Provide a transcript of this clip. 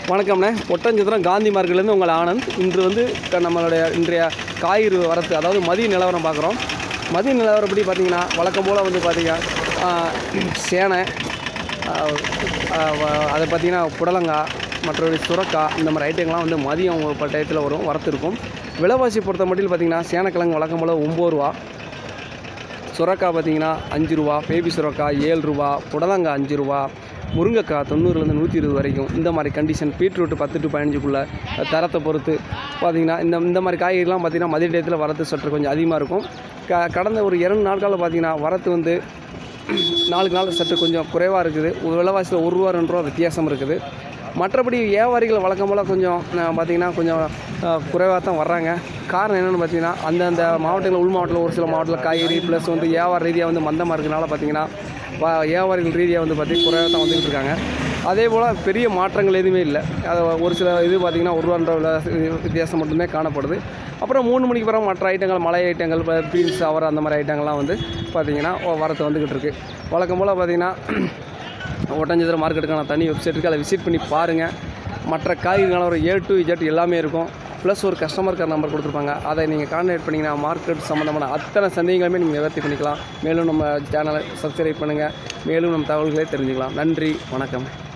வணக்கம்ண்ணே. ஒட்டஞ்சத்திரம் காந்தி மார்க்கெட்லேருந்து உங்கள் ஆனந்த். இன்று வந்து நம்மளுடைய இன்றைய காய்கறி வரத்து, அதாவது மதிய நிலவரம் பார்க்குறோம். மதிய நிலவரப்படி பார்த்திங்கன்னா வழக்கம் போல் வந்து பார்த்திங்கன்னா சேனை, அதை பார்த்திங்கன்னா புடலங்காய், மற்றபடி சுரக்காய், இந்த மாதிரி ஐட்டங்கள்லாம் வந்து மதியம் ஒரு டயத்தில் வரும், வரத்து இருக்கும். விலைவாசி பொறுத்த மட்டும் பார்த்திங்கன்னா சேனக்கிழங்கு வழக்கம் போல் 9 ரூபா, சுரக்காய் பார்த்திங்கன்னா 5 ரூபா, பேபி சுரக்காய் 7 ரூபா, புடலங்காய் 5 ரூபா, முருங்கைக்காய் 90லேருந்து 120 வரைக்கும். இந்த மாதிரி கண்டிஷன். பீட்ரூட் 10 to 15க்குள்ளே தரத்தை பொறுத்து பார்த்திங்கன்னா இந்த மாதிரி காய்கறிலாம் பார்த்திங்கன்னா மதிய டயத்தில் வரத்து சற்று கொஞ்சம் அதிகமாக இருக்கும். கடந்த ஒரு 2 நாட்களில் பார்த்திங்கன்னா வரத்து வந்து 4 நாள் சற்று கொஞ்சம் குறைவாக இருக்குது. விலைவாசியில் 1 ரூபா 2 ரூபா வித்தியாசம் இருக்குது. மற்றபடி வியாபாரிகள் வழக்கம் போல் கொஞ்சம் பார்த்திங்கன்னா கொஞ்சம் குறைவாக தான் வர்றாங்க. காரணம் என்னென்னு பார்த்திங்கன்னா அந்தந்த மாவட்டத்தில், உள் மாவட்டத்தில் ஒரு சில மாவட்டத்தில் காய்கறி ப்ளஸ் வந்து வியாபார ரீதியாக வந்து மந்தமாக இருக்கிறனால பார்த்திங்கன்னா வியாபாரிகள் ரீதியாக வந்து பார்த்திங்கன்னா குறைவாக தான் வந்துக்கிட்டு இருக்காங்க. அதே போல் பெரிய மாற்றங்கள் எதுவுமே இல்லை. அது ஒரு சில இது பார்த்திங்கன்னா 1 ரூபா வித்தியாசம் மட்டுமே காணப்படுது. அப்புறம் 3 மணிக்கு பிறகு மற்ற ஐட்டங்கள், மலை ஐட்டங்கள், பீன்ஸ், அவரை அந்த மாதிரி ஐட்டங்கள்லாம் வந்து பார்த்திங்கன்னா வரத்து வந்துக்கிட்டு இருக்குது. வழக்கம் போல் பார்த்திங்கன்னா ஒட்டஞ்சத்திரம் மார்க்கெட்டுக்கான தனி வெப்சைட் இருக்குது, அதை விசிட் பண்ணி பாருங்கள். மற்ற காய்கறிகளான ஒரு A to Z எல்லாமே இருக்கும். ப்ளஸ் ஒரு கஸ்டமர் கேர் நம்பர் கொடுத்துருப்பாங்க, அதை நீங்கள் கான்டாக்ட் பண்ணிங்கன்னா மார்க்கெட் சம்மந்தமான அத்தனை சந்தேகங்களுமே நீங்கள் நிவர்த்தி பண்ணிக்கலாம். மேலும் நம்ம சேனலை சப்ஸ்கிரைப் பண்ணுங்கள், மேலும் நம்ம தகவல்களை தெரிஞ்சுக்கலாம். நன்றி, வணக்கம்.